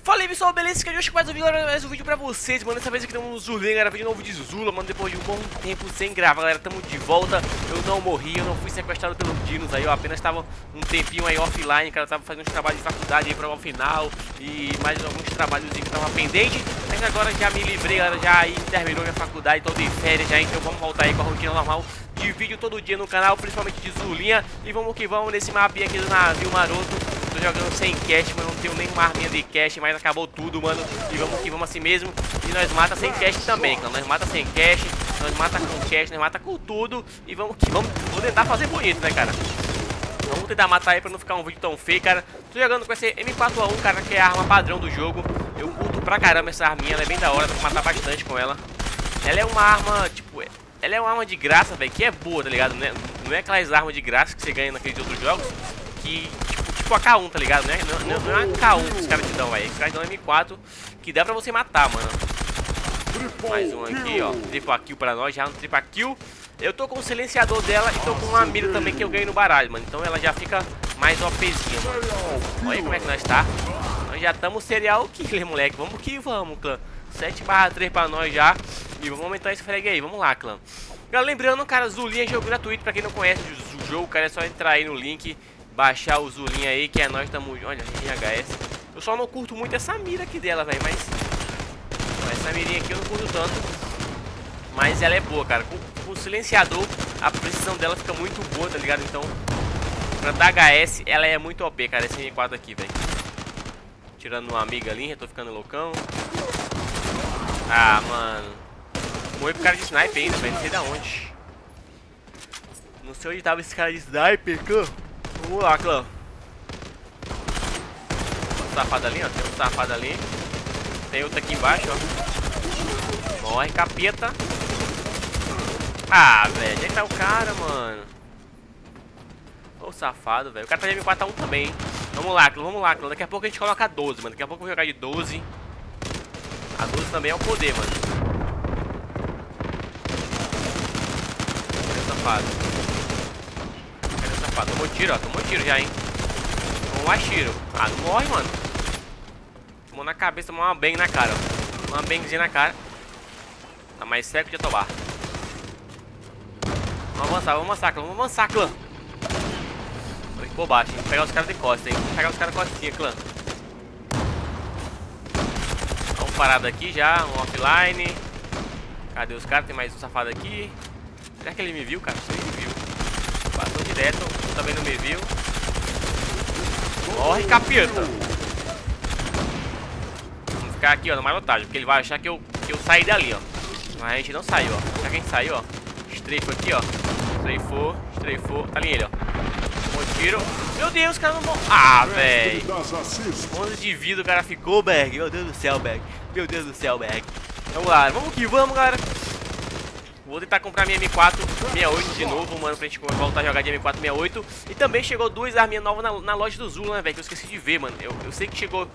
Fala aí pessoal, beleza? Que hoje mais um vídeo pra vocês, mano. Dessa vez aqui temos um Zulinha, galera, vídeo novo de Zula, mano. Depois de um bom tempo sem gravar, galera, tamo de volta. Eu não morri, eu não fui sequestrado pelos dinos aí, eu apenas tava um tempinho aí offline, cara. Tava fazendo uns trabalhos de faculdade aí pra o final e mais alguns trabalhos que tava pendente. Mas agora já me livrei, galera, já aí terminou minha faculdade, tô de férias já, então vamos voltar aí com a rotina normal de vídeo todo dia no canal, principalmente de Zulinha. E vamos que vamos nesse mapinha aqui do navio maroto. Tô jogando sem cash, mas não tenho nenhuma arminha de cash, mas acabou tudo, mano. E vamos que vamos assim mesmo. E nós mata sem cash também, cara. Nós mata sem cash, nós mata com cash, nós mata com tudo. E vamos que vamos. Vou tentar fazer bonito, né, cara? Vamos tentar matar aí pra não ficar um vídeo tão feio, cara. Tô jogando com esse M4A1, cara, que é a arma padrão do jogo. Eu curto pra caramba essa arminha, ela é bem da hora, dá pra matar bastante com ela. Ela é uma arma, tipo, ela é uma arma de graça, velho, que é boa, tá ligado? Não é aquelas armas de graça que você ganha naqueles outros jogos, que... Tipo a K1, tá ligado, né? Não é a K1 que os caras te dão, velho. Os caras dão M4 que dá pra você matar, mano. Mais um aqui, ó. Triple kill pra nós, já no triple kill. Eu tô com o silenciador dela e tô com uma mira também que eu ganhei no baralho, mano. Então ela já fica mais OPzinha, mano. Olha como é que nós tá. Nós já estamos serial killer, moleque. Vamos que vamos, clã. 7/3 pra nós já. E vamos aumentar esse frag aí. Vamos lá, clã. Galera, lembrando, cara, Zulinha é jogo gratuito. Pra quem não conhece o jogo, cara, é só entrar aí no link, baixar o Zulinha aí, que é nós estamos... Olha, RHS. Eu só não curto muito essa mira aqui dela, velho, mas... Essa mirinha aqui eu não curto tanto. Mas ela é boa, cara. Com o silenciador, a precisão dela fica muito boa, tá ligado? Então, pra dar HS, ela é muito OP, cara, esse M4 aqui, velho. Tirando uma amiga ali, já tô ficando loucão. Ah, mano. Morri pro cara de sniper ainda, velho, não sei da onde. Não sei onde tava esse cara de sniper, cara. Vamos lá, clã. Tem um safado ali, ó. Tem um safado ali. Tem outro aqui embaixo, ó. Morre, capeta. Ah, velho. Onde é que tá o cara, mano? Ô, safado, velho. O cara tá de M4A1 também, hein? Vamos lá, clã. Vamos lá, clã. Daqui a pouco a gente coloca a 12, mano. Daqui a pouco eu vou jogar de 12. A 12 também é o poder, mano. Cadê o safado? Tomou tiro, ó. Tomou tiro já, hein. Tomou mais tiro. Ah, não morre, mano. Tomou na cabeça, tomou uma bang na cara, ó. Uma bangzinha na cara. Tá mais seco de atobar. Vamos avançar, clã. Vamos avançar, clã. Foi por baixo, hein. Vou pegar os caras de costas, hein. Vou pegar os caras de costinha, clã. Vamos parado aqui já. Um offline. Cadê os caras? Tem mais um safado aqui. Será que ele me viu, cara? Ele me viu. Passou direto, também não me viu. Morre, capeta. Vamos ficar aqui, ó, na malotagem, porque ele vai achar que eu saí dali, ó. Mas a gente não saiu, ó. Será que a gente saiu, ó? Strafe aqui, ó. Strafou. Tá ali ele, ó. Um tiro. Meu Deus, o cara não morreu. Ah, velho. 11 de vida o cara ficou, Berg. Meu Deus do céu, Berg. Meu Deus do céu, Berg. Vamos lá, vamos que vamos, galera. Vou tentar comprar minha M468 de novo, mano, pra gente voltar a jogar de M468. E também chegou duas arminhas novas na loja do Zula, né, velho, que eu esqueci de ver, mano. Eu sei que chegou...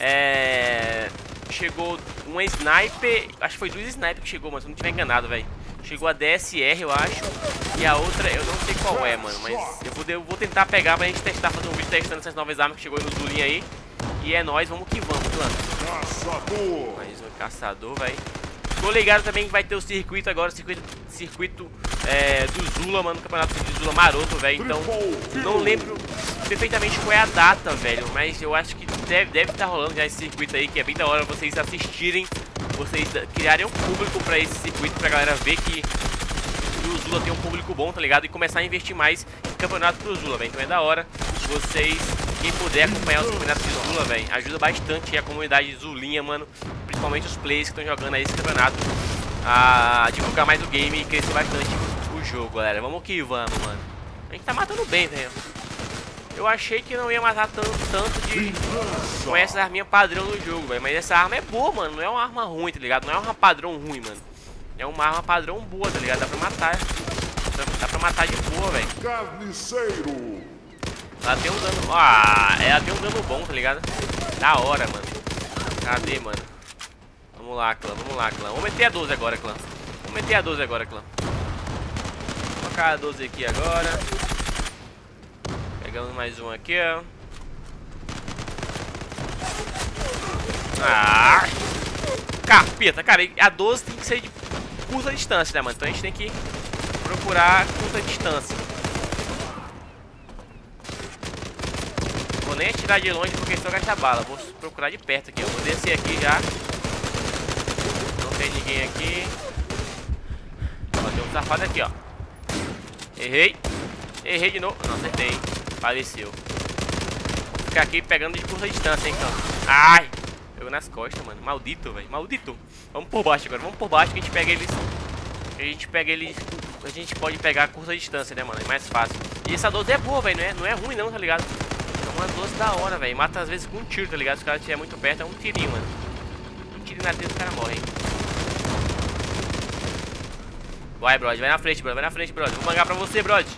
Chegou um sniper... Acho que foi duas snipers que chegou, mano, se eu não tiver enganado, velho. Chegou a DSR, eu acho. E a outra, eu não sei qual é, mano. Mas eu vou tentar pegar pra gente testar, fazer um vídeo testando essas novas armas que chegou aí no Zulinha aí. E é nóis, vamos que vamos, mano. Caçador. Mais um caçador, velho. Tô ligado também que vai ter o circuito agora, circuito do Zula, mano, campeonato de Zula maroto, velho. Então, não lembro perfeitamente qual é a data, velho, mas eu acho que deve estar rolando já esse circuito aí, que é bem da hora vocês assistirem, vocês criarem um público pra esse circuito, pra galera ver que o Zula tem um público bom, tá ligado? E começar a investir mais em campeonato pro Zula, velho. Então é da hora vocês, quem puder acompanhar os campeonatos de Zula, velho, ajuda bastante a comunidade Zulinha, mano. Principalmente os players que estão jogando aí esse campeonato a divulgar mais o game e crescer bastante o jogo, galera. Vamos que vamos, mano. A gente tá matando bem, velho. Eu achei que não ia matar tanto com essa arminha padrão no jogo, velho. Mas essa arma é boa, mano. Não é uma arma ruim, tá ligado? Não é uma arma padrão ruim, mano. É uma arma padrão boa, tá ligado? Dá pra matar. Dá pra matar de boa, velho. Carniceiro. Ela tem um dano... Ah, ela tem um dano bom, tá ligado? Da hora, mano. Cadê, mano? Vamos lá, clã. Vamos meter a 12 agora, clã. Vou colocar a 12 aqui agora. Pegamos mais um aqui, ó. Ah, capeta, cara, a 12 tem que ser de curta distância, né, mano? Então a gente tem que procurar curta distância. Vou nem atirar de longe porque só gasta bala. Vou procurar de perto aqui, ó. Vou descer aqui já. Não tem ninguém aqui. Ó, tem um safado aqui, ó. Errei. Errei de novo. Não, acertei. Faleceu. Vou ficar aqui pegando de curta distância, hein, então. Ai! Pegou nas costas, mano. Maldito, velho. Maldito. Vamos por baixo agora. Vamos por baixo que a gente pega eles. A gente pode pegar a curta distância, né, mano? É mais fácil. E essa 12 é boa, velho. Não é ruim, não, tá ligado? É uma 12 da hora, velho. Mata às vezes com um tiro, tá ligado? Se o cara estiver muito perto, é um tirinho, mano. Um tiro na testa, o cara morre, hein? Vai, brother. Vai na frente, brother. Vai na frente, brother. Vou mangar pra você, brother.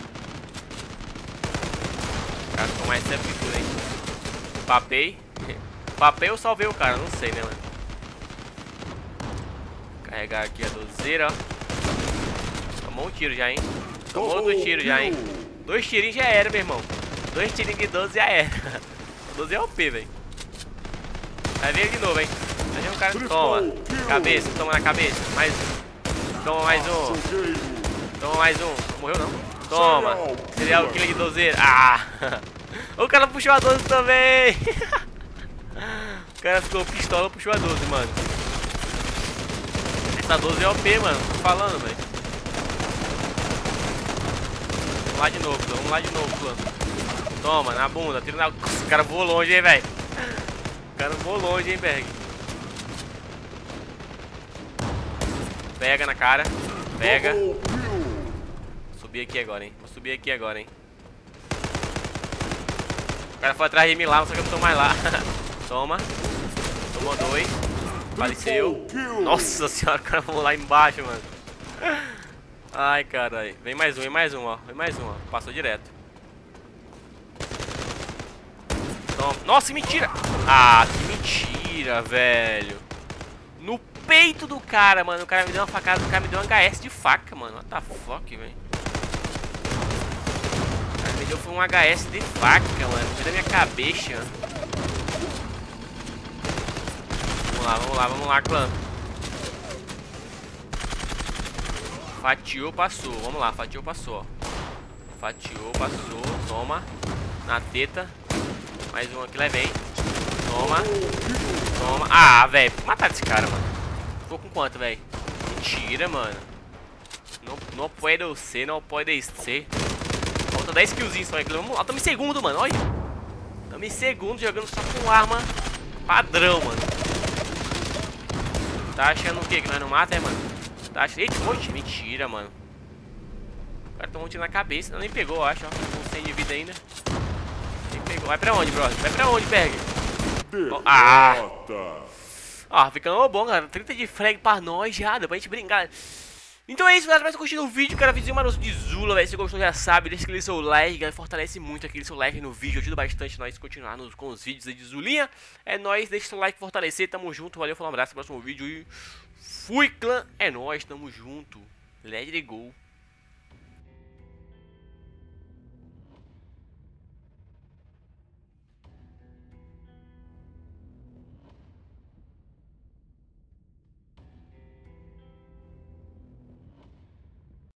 O cara ficou mais sério que tudo, hein? Papei. Papei ou salvei o cara? Não sei, né, mano? Carregar aqui a dozeira, ó. Tomou um tiro já, hein? Tomou outro tiro já, hein? 2 tirinhos já era, meu irmão. 2 tirinhos de 12 já era. 12 é OP, velho. Vai ver de novo, hein? Vai ver um cara. Toma. Cabeça, toma na cabeça. Mais um. Toma mais um. Toma mais um. Morreu não? Toma. Serial killer de dozeira. Ah! O cara puxou a 12 também. O cara ficou pistola, puxou a 12, mano. Essa 12 é OP, mano. Tô falando, velho. Vamos lá de novo, plano. Vamos lá de novo, plano. Toma, na bunda. Tiro na... O cara voou longe, hein, velho. O cara voou longe, hein, Berg. Pega na cara. Pega. Vou subir aqui agora, hein. Vou subir aqui agora, hein. O cara foi atrás de mim lá, só que eu não tô mais lá. Toma. Tomou 2. Faleceu. Nossa senhora, o cara voou lá embaixo, mano. Ai, caralho. Vem mais um, ó. Vem mais um, ó. Passou direto. Toma. Nossa, que mentira. Ah, que mentira, velho. No peito do cara, mano. O cara me deu uma facada, o cara me deu um HS de faca, mano. What the fuck, velho. O cara me deu foi um HS de faca, mano. Foi na minha cabeça. Vamos lá, clã. Fatiou, passou. Vamos lá, fatiou, passou, ó. Fatiou, passou. Toma. Na teta. Mais um aqui, levei. Toma. Toma. Ah, velho. Mataram esse cara, mano. Ficou com quanto, velho? Mentira, mano. Não pode ser, não pode ser. Falta 10 killzinhos só aqui. Vamos lá, tamo em segundo, mano. Olha. Tamo em segundo jogando só com arma padrão, mano. Tá achando o que? Que nós não mata, é, mano? Tá achando... Eita, monte. Mentira, mano. O cara tomou um tiro na cabeça. Nem pegou, eu acho, ó. Com 100 de vida ainda. Nem pegou. Vai pra onde, brother? Vai pra onde, Berg? Ah! Ó, ficando bom, cara. 30 de frag pra nós já. Dá pra gente brincar. Então é isso, galera. Espero que vocês tenham curtido o vídeo. Cara, vídeo maroto de Zula, velho. Se gostou, já sabe. Deixa aquele seu like, galera. Fortalece muito aquele seu like no vídeo. Ajuda bastante nós a continuar com os vídeos aí de Zulinha. É nóis. Deixa seu like fortalecer. Tamo junto. Valeu, falou, um abraço. Até o próximo vídeo. E fui, clã. É nóis. Tamo junto. Let's go.